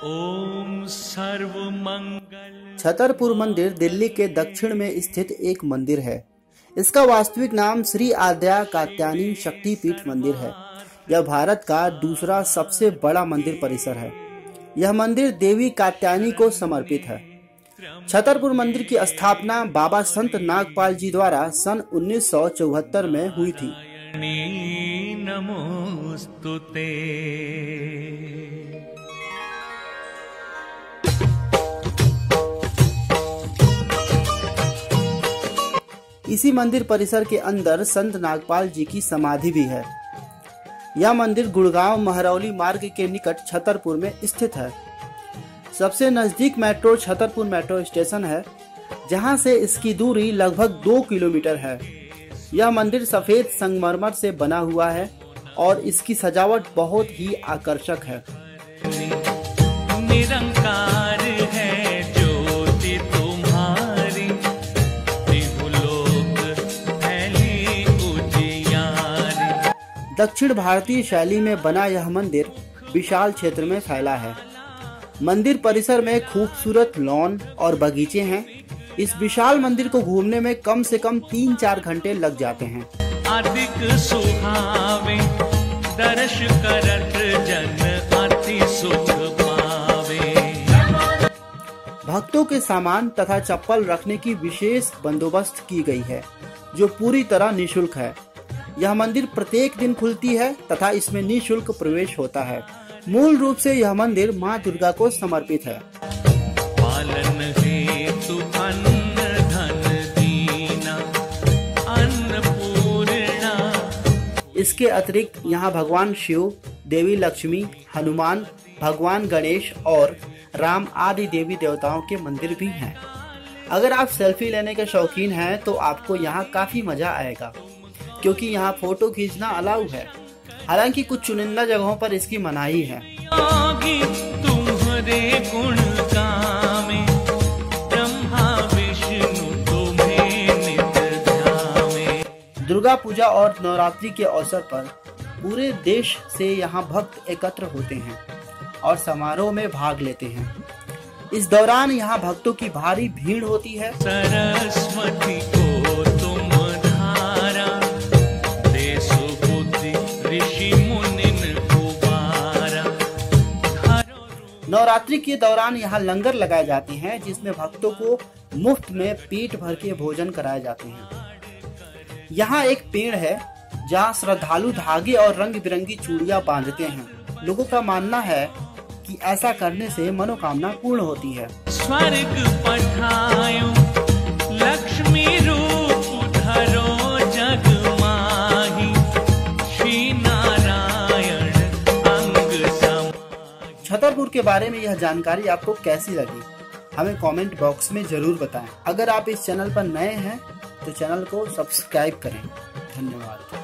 ओम सर्वमंगल। छतरपुर मंदिर दिल्ली के दक्षिण में स्थित एक मंदिर है। इसका वास्तविक नाम श्री आद्या कात्यानी शक्ति पीठ मंदिर है। यह भारत का दूसरा सबसे बड़ा मंदिर परिसर है। यह मंदिर देवी कात्यानी को समर्पित है। छतरपुर मंदिर की स्थापना बाबा संत नागपाल जी द्वारा सन 1974 में हुई थी। नमोस्तुते। इसी मंदिर परिसर के अंदर संत नागपाल जी की समाधि भी है। यह मंदिर गुड़गांव महरौली मार्ग के निकट छतरपुर में स्थित है। सबसे नजदीक मेट्रो छतरपुर मेट्रो स्टेशन है, जहां से इसकी दूरी लगभग 2 किलोमीटर है। यह मंदिर सफेद संगमरमर से बना हुआ है और इसकी सजावट बहुत ही आकर्षक है। निरंकार है ज्योति तुम्हारी, त्रिभुलोक फैली उजियारी। दक्षिण भारतीय शैली में बना यह मंदिर विशाल क्षेत्र में फैला है। मंदिर परिसर में खूबसूरत लॉन और बगीचे हैं। इस विशाल मंदिर को घूमने में कम से कम 3-4 घंटे लग जाते हैं। अधिक सुहावे दर्श करत जन अति सुख पावे। भक्तों के सामान तथा चप्पल रखने की विशेष बंदोबस्त की गई है, जो पूरी तरह निःशुल्क है। यह मंदिर प्रत्येक दिन खुलती है तथा इसमें निःशुल्क प्रवेश होता है। मूल रूप से यह मंदिर मां दुर्गा को समर्पित है। पालन हेतु अन्न धन दीना अन्नपूर्णा। इसके अतिरिक्त यहाँ भगवान शिव, देवी लक्ष्मी, हनुमान, भगवान गणेश और राम आदि देवी देवताओं के मंदिर भी हैं। अगर आप सेल्फी लेने के शौकीन हैं तो आपको यहाँ काफी मजा आएगा, क्योंकि यहाँ फोटो खींचना अलाउ है। हालांकि कुछ चुनिंदा जगहों पर इसकी मनाही है। तुम्हारे गुण गावे, ब्रह्मा विष्णु तुम्हें नित ध्यावे। दुर्गा पूजा और नवरात्रि के अवसर पर पूरे देश से यहाँ भक्त एकत्र होते हैं और समारोह में भाग लेते हैं। इस दौरान यहाँ भक्तों की भारी भीड़ होती है। सरस्वती को तुम धारा, देसु बुद्धि ऋषि मुनिन कुमारा। नवरात्रि के दौरान यहाँ लंगर लगाए जाते हैं, जिसमें भक्तों को मुफ्त में पेट भर के भोजन कराए जाते हैं। यहाँ एक पेड़ है जहाँ श्रद्धालु धागे और रंग बिरंगी चूड़ियाँ बांधते हैं। लोगों का मानना है कि ऐसा करने से मनोकामना पूर्ण होती है। स्वर्ग पठायो लक्ष्मी रूप धरो जग माही, श्री नारायण अंग सम। छतरपुर के बारे में यह जानकारी आपको कैसी लगी, हमें कमेंट बॉक्स में जरूर बताएं। अगर आप इस चैनल पर नए हैं तो चैनल को सब्सक्राइब करें। धन्यवाद।